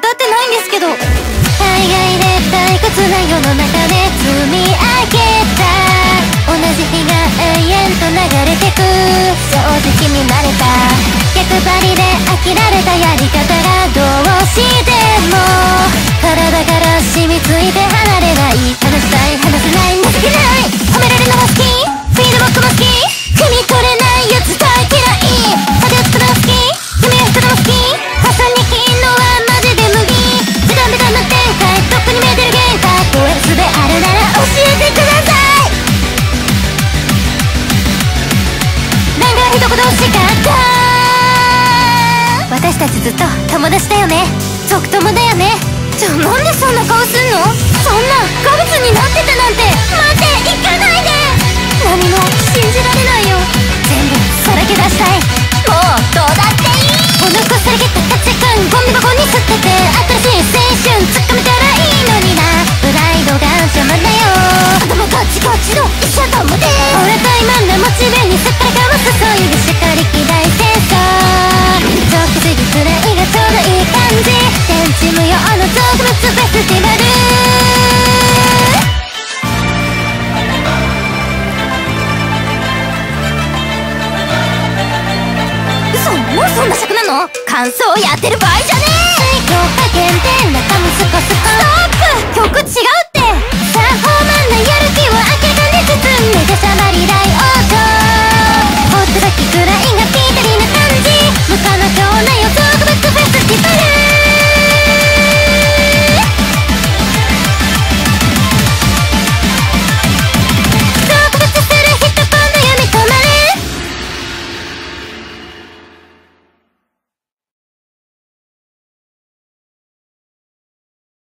ってないんですけど。海外で退屈な世の中で積み上げた同じ日が永遠と流れてく。正直になれた逆張りで飽きられたやり方がどうしても体から染みついて離れない。話したい話せない情けない。褒められるのも好き、フィードバックも好き、汲み取れないやつ大嫌い。派手つくのも好き、夢を引くのも好き、挟みきんのはマジで無理。ベタベタな展開、どこに見えてる限界、超える術あるなら教えてください。なんか一言欲しかった。私たちずっと友達だよね、族友だよね。なんでそんな顔すんの。そんな化物になってたなんて。待って、行かないで。何も信じられないよ。全部さらけ出したい。もうどうだっていい。おのこさらけた価値観ゴミ箱に捨てて新しい青春掴めたらいいのにな。プライドが邪魔だよ。頭ガチガチの医者どもで俺と今のモチベにすっからかわす。そういうしかりき大戦争ちょっと過ぎくらいがちょうどいい感じ。電池無用の特別フェスティバル。嘘、もうそんな尺なの。感想やってる場合じゃ